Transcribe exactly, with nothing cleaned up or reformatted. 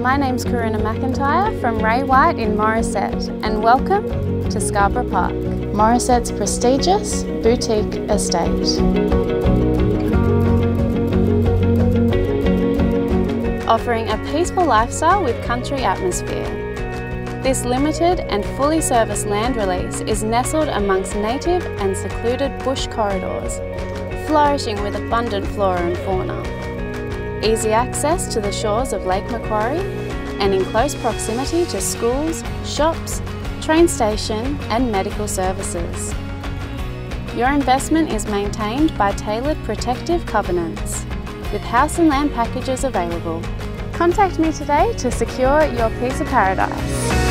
my name's Karuna McIntyre from Ray White in Morisset, and welcome to Scarborough Park, Morisset's prestigious boutique estate. Offering a peaceful lifestyle with country atmosphere. This limited and fully serviced land release is nestled amongst native and secluded bush corridors, flourishing with abundant flora and fauna. Easy access to the shores of Lake Macquarie and in close proximity to schools, shops, train station and medical services. Your investment is maintained by tailored protective covenants, with house and land packages available. Contact me today to secure your piece of paradise.